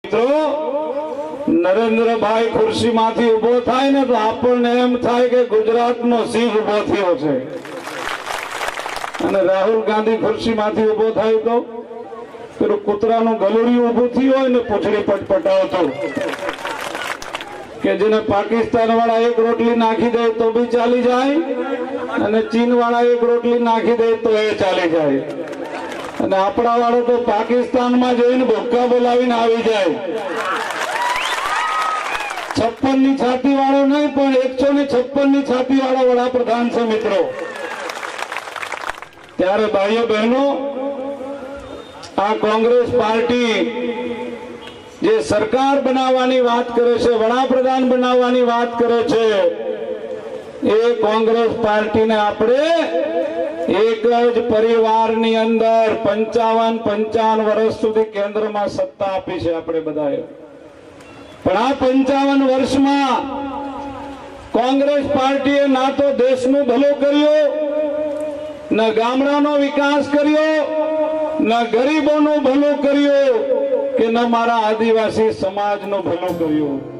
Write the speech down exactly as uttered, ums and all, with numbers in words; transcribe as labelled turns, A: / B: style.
A: નરેન્દ્રભાઈ ખુરશીમાંથી ઉભો થાય ને તો આપણને એમ થાય કે ગુજરાતનો સિંહ ઉભો થયો છે, અને રાહુલ ગાંધી ખુરશીમાંથી ઉભો થાય તો પેલું કૂતરાનું ગલુડિયું ઉભું થયું હોય ને પૂંછડી પટપટાવતું, કે જેને પાકિસ્તાન વાળા એક રોટલી નાખી દે તો બી ચાલી જાય, અને ચીન વાળા એક રોટલી નાખી દે તો એ ચાલી જાય, અને આપણા વાળો તો પાકિસ્તાનમાં જઈને ભૂક્કા બોલાવીને આવી જાય। છપ્પન ની છાતી વાળો નહીં પણ એકસો ને છપ્પન ની છાતી વાળો વડાપ્રધાન છે મિત્રો। ત્યારે ભાઈઓ બહેનો, આ કોંગ્રેસ પાર્ટી જે સરકાર બનાવવાની વાત કરે છે, વડાપ્રધાન બનાવવાની વાત કરે છે, એ કોંગ્રેસ પાર્ટીને આપણે એક જ પરિવારની અંદર પંચાવન પંચાવન વર્ષ સુધી કેન્દ્રમાં સત્તા આપી છે આપણે બધાએ। પણ આ પંચાવન વર્ષમાં કોંગ્રેસ પાર્ટીએ ના તો દેશનું ભલું કર્યું, ન ગામડાનો વિકાસ કર્યો, ન ગરીબોનું ભલું કર્યું, કે ન મારા આદિવાસી સમાજનું ભલું કર્યું।